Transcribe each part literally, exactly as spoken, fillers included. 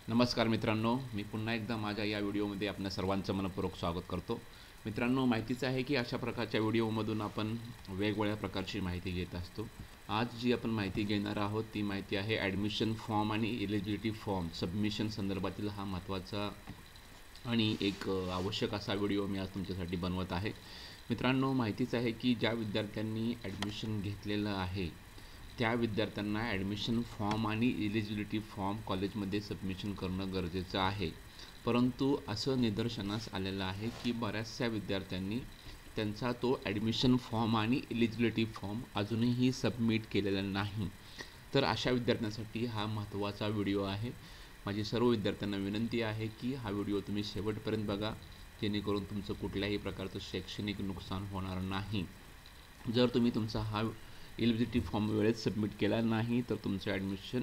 नमस्कार मित्रांनो, मी पुन्हा एकदा माझ्या या व्हिडिओमध्ये आपल्या सर्वांचं मनपूर्वक स्वागत करतो. मित्रांनो, माहितीच आहे की अशा प्रकारच्या व्हिडिओमधून आपण वेगवेगळ्या प्रकारची माहिती घेत असतो. आज जी आपण माहिती घेणार आहोत ती माहिती आहे ॲडमिशन फॉर्म आणि एलिजिबिलिटी फॉर्म सबमिशन संदर्भातील हा महत्त्वाचा आणि एक आवश्यक असा व्हिडिओ मी आज तुमच्यासाठी बनवत आहे. मित्रांनो, माहितीच आहे की ज्या विद्यार्थ्यांनी ॲडमिशन घेतलेलं आहे त्या विद्यार्थ्यांना ॲडमिशन फॉर्म आणि एलिजिबिलिटी फॉर्म कॉलेजमध्ये सबमिशन करणं गरजेचं आहे. परंतु असं निदर्शनास आलेलं आहे की बऱ्याचशा विद्यार्थ्यांनी त्यांचा तो ॲडमिशन फॉर्म आणि एलिजिबिलिटी फॉर्म अजूनही सबमिट केलेला नाही. तर अशा विद्यार्थ्यांसाठी हा महत्त्वाचा व्हिडिओ आहे. माझी सर्व विद्यार्थ्यांना विनंती आहे की हा व्हिडिओ तुम्ही शेवटपर्यंत बघा, जेणेकरून तुमचं कुठल्याही प्रकारचं शैक्षणिक नुकसान होणार नाही. जर तुम्ही तुमचा हा एलिजिबिलिटी फॉर्म वेळेत सबमिट केला नाही तर तुमचं ॲडमिशन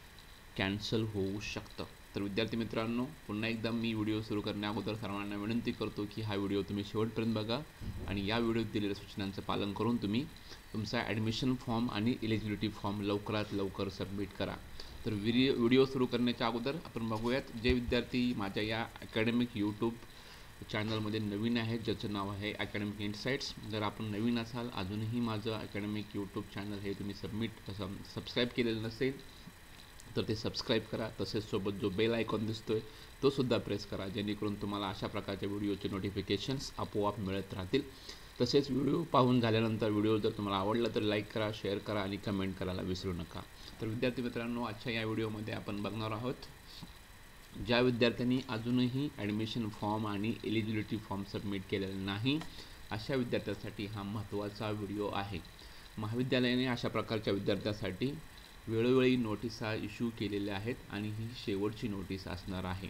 कॅन्सल होऊ शकतं. तर विद्यार्थी मित्रांनो, पुन्हा एकदा मी व्हिडिओ सुरू करण्याअगोदर सर्वांना विनंती करतो की हा व्हिडिओ तुम्ही शेवटपर्यंत बघा आणि या व्हिडिओत दिलेल्या सूचनांचं पालन करून तुम्ही तुमचा ॲडमिशन फॉर्म आणि एलिजिबिलिटी फॉर्म लवकरात लवकर सबमिट करा. तर व्हिडिओ व्हिडिओ सुरू करण्याच्या अगोदर आपण बघूयात जे विद्यार्थी माझ्या या अकॅडमिक यूट्यूब चॅनलमध्ये नवीन आहेत, ज्याचं नाव आहे अकॅडमिक इनसाइट्स. जर आपण नवीन असाल, अजूनही माझं अकॅडमिक यूट्यूब चॅनल हे तुम्ही सबमिट सबस्क्राईब केलेलं नसेल तर ते सबस्क्राईब करा. तसेच सोबत जो बेल आयकॉन दिसतोय तो सुद्धा प्रेस करा, जेणेकरून तुम्हाला अशा प्रकारच्या व्हिडिओचे नोटिफिकेशन्स आपोआप मिळत राहतील. तसेच व्हिडिओ पाहून झाल्यानंतर व्हिडिओ जर तुम्हाला आवडला तर लाईक करा, शेअर करा आणि कमेंट करायला विसरू नका. तर विद्यार्थी मित्रांनो, आजच्या या व्हिडिओमध्ये आपण बघणार आहोत ज्या विद्यार्थ्यांनी अजूनही ॲडमिशन फॉर्म आणि एलिजिबिलिटी फॉर्म सबमिट केलेला नाही अशा विद्यार्थ्यांसाठी हा महत्त्वाचा व्हिडिओ आहे. महाविद्यालयाने अशा प्रकारच्या विद्यार्थ्यांसाठी वेळोवेळी नोटिसा इश्यू केलेल्या आहेत आणि ही शेवटची नोटीस असणार आहे.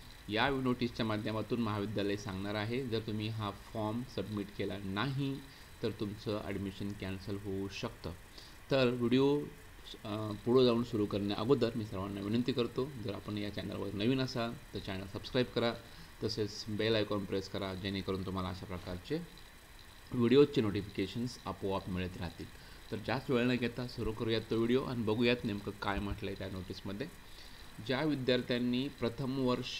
या नोटीसच्या माध्यमातून महाविद्यालय सांगणार आहे जर तुम्ही हा फॉर्म सबमिट केला नाही तर तुमचं ॲडमिशन कॅन्सल होऊ शकतं. तर व्हिडिओ पुढं जाऊन सुरू करण्या अगोदर मी सर्वांना विनंती करतो, जर आपण या चॅनलवर नवीन असाल तर चॅनल सबस्क्राईब करा. तसेच बेल आयकॉन प्रेस करा, जेणेकरून तुम्हाला अशा प्रकारचे व्हिडिओचे नोटिफिकेशन्स आपोआप मिळत राहतील. तर जास्त वेळ न घेता सुरू करूयात तो व्हिडिओ आणि बघूयात नेमकं काय म्हटलं आहे त्या नोटीसमध्ये. ज्या विद्यार्थ्यांनी प्रथम वर्ष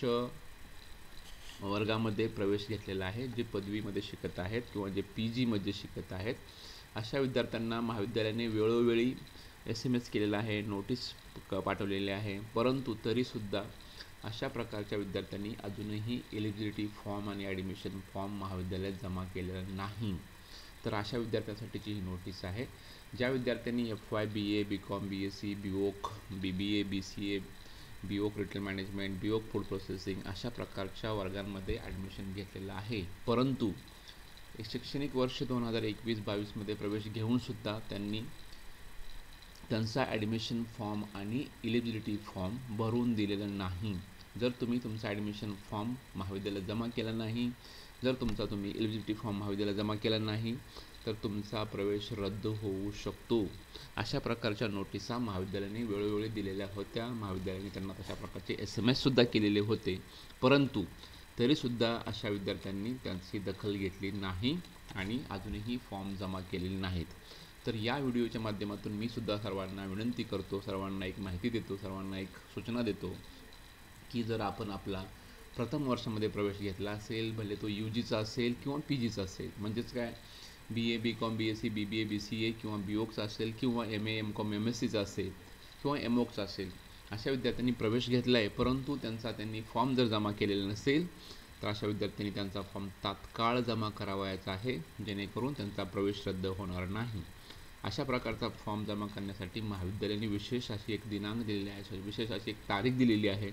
वर्गामध्ये प्रवेश घेतलेला आहे, जे पदवीमध्ये शिकत आहेत किंवा जे पी जीमध्ये शिकत आहेत, अशा विद्यार्थ्यांना महाविद्यालयाने वेळोवेळी एस एम एस केलेला आहे, नोटीस पाठवलेले आहे. परंतु तरीसुद्धा अशा प्रकारच्या विद्यार्थ्यांनी अजूनही एलिजिबिलिटी फॉर्म आणि ॲडमिशन फॉर्म महाविद्यालयात जमा केलेला नाही. तर अशा विद्यार्थ्यांसाठीची ही नोटीस आहे. ज्या विद्यार्थ्यांनी F Y B A B com B S C B voc B B A B C A B voc retail management B voc food processing अशा प्रकारच्या वर्गांमध्ये ॲडमिशन घेतलेलं आहे, परंतु शैक्षणिक वर्ष दोन हजार एकवीस बावीसमध्ये प्रवेश घेऊनसुद्धा त्यांनी त्यांचा ॲडमिशन फॉर्म आणि एलिजिबिलिटी फॉर्म भरून दिलेला नाही. जर तुम्ही तुमचा ॲडमिशन फॉर्म महाविद्यालयात जमा केला नाही, जर तुमचा तुम्ही एलिजिबिलिटी फॉर्म महाविद्यालयात जमा केला नाही तर तुमचा प्रवेश रद्द होऊ शकतो. अशा प्रकारच्या नोटिसा महाविद्यालयाने वेळोवेळी दिलेल्या होत्या. महाविद्यालयाने त्यांना तशा प्रकारचे एस एम एससुद्धा केलेले होते, परंतु तरीसुद्धा अशा विद्यार्थ्यांनी त्यांची दखल घेतली नाही आणि अजूनही फॉर्म जमा केलेले नाहीत. तर या व्हिडिओच्या माध्यमातून मी सुद्धा सर्वांना विनंती करतो, सर्वांना एक माहिती देतो, सर्वांना एक सूचना देतो की जर आपण आपला प्रथम वर्षामध्ये प्रवेश घेतला असेल, भले तो यू जीचा असेल किंवा पी जीचा असेल, म्हणजेच काय B A B com B S C B B A B C A किंवा बी ओकचा असेल किंवा M A M com M S सीचा असेल किंवा एम ओकचा असेल, अशा विद्यार्थ्यांनी प्रवेश घेतला आहे परंतु त्यांचा त्यांनी फॉर्म जर जमा केलेला नसेल तर अशा विद्यार्थ्यांनी त्यांचा फॉर्म तात्काळ जमा करावायचा आहे, जेणेकरून त्यांचा प्रवेश रद्द होणार नाही. अशा प्रकारचा फॉर्म जमा करण्यासाठी महाविद्यालयाने विशेष अशी एक दिनांक दिलेली आहे, विशेष अशी एक तारीख दिलेली आहे.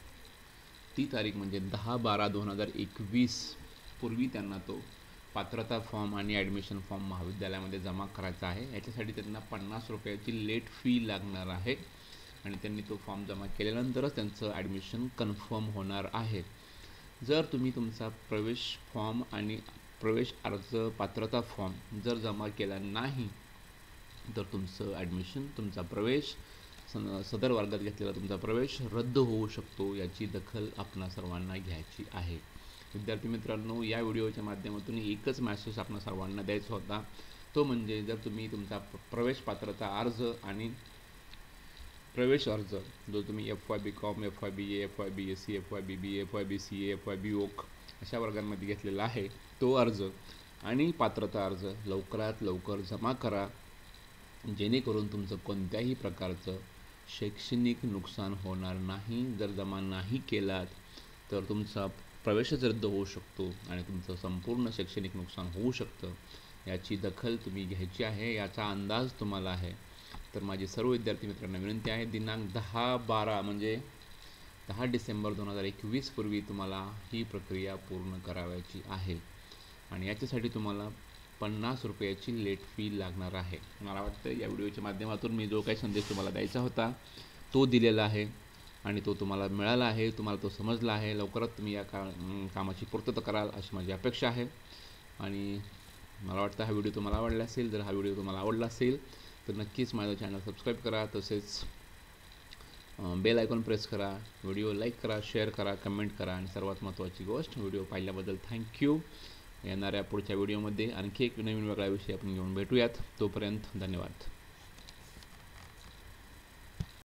ती तारीख म्हणजे दहा बारा दोन हजार एकवीस पूर्वी त्यांना तो पात्रता फॉर्म आणि ॲडमिशन फॉर्म महाविद्यालयामध्ये जमा करायचा आहे. याच्यासाठी त्यांना पन्नास रुपयाची लेट फी लागणार आहे आणि त्यांनी तो फॉर्म जमा केल्यानंतरच त्यांचं ॲडमिशन कन्फर्म होणार आहे. जर तुम्ही तुमचा प्रवेश फॉर्म आणि प्रवेश अर्ज पात्रता फॉर्म जर जमा केला नाही तर तुमचं ॲडमिशन, तुमचा प्रवेश, सदर वर्गात घेतलेला तुमचा प्रवेश रद्द होऊ शकतो. याची दखल आपणा सर्वांना घ्यायची आहे. विद्यार्थी मित्रांनो, या व्हिडिओच्या माध्यमातून एकच मॅसेज आपणा सर्वांना द्यायचा होता, तो म्हणजे जर तुम्ही तुमचा प्रवेश पात्रता अर्ज आणि प्रवेश अर्ज जो तुम्ही F Y B com, F Y B A, F Y B S C, F Y B B, F Y B C A, F Y B voc अशा वर्गांमध्ये घेतलेला आहे तो अर्ज आणि पात्रता अर्ज लवकरात लवकर जमा करा, जेणेकरून तुमचं कोणत्याही प्रकारचं शैक्षणिक नुकसान होणार नाही. जर जमा नाही केलात तर तुमचा प्रवेशच रद्द होऊ शकतो आणि तुमचं संपूर्ण शैक्षणिक नुकसान होऊ शकतं. याची दखल तुम्ही घ्यायची आहे, याचा अंदाज तुम्हाला आहे. तर माझी सर्व विद्यार्थी मित्रांना विनंती आहे, दिनांक दहा बारा म्हणजे दहा डिसेंबर दोन हजार एकवीस पूर्वी तुम्हाला ही प्रक्रिया पूर्ण करावयाची आहे आणि याच्यासाठी तुम्हाला पन्नास रुपयाची लेट फी लागणार आहे. मला वाटतं या व्हिडिओच्या माध्यमातून मी जो काही संदेश तुम्हाला द्यायचा होता तो दिलेला आहे आणि तो तुम्हाला मिळाला आहे, तुम्हाला तो समजला आहे. लवकरात तुम्ही या का कामाची पूर्तता कराल अशी माझी अपेक्षा आहे आणि मला वाटतं हा व्हिडिओ तुम्हाला आवडला असेल. जर हा व्हिडिओ तुम्हाला आवडला असेल तर नक्कीच माझं चॅनल सबस्क्राईब करा, तसेच बेल आयकॉन प्रेस करा, व्हिडिओ लाईक करा, शेअर करा, कमेंट करा आणि सर्वात महत्त्वाची गोष्ट व्हिडिओ पाहिल्याबद्दल थँक्यू. येणाऱ्या पुढच्या व्हिडिओमध्ये आणखी एक नवीन वेगळा विषय आपण घेऊन भेटूयात. तोपर्यंत धन्यवाद.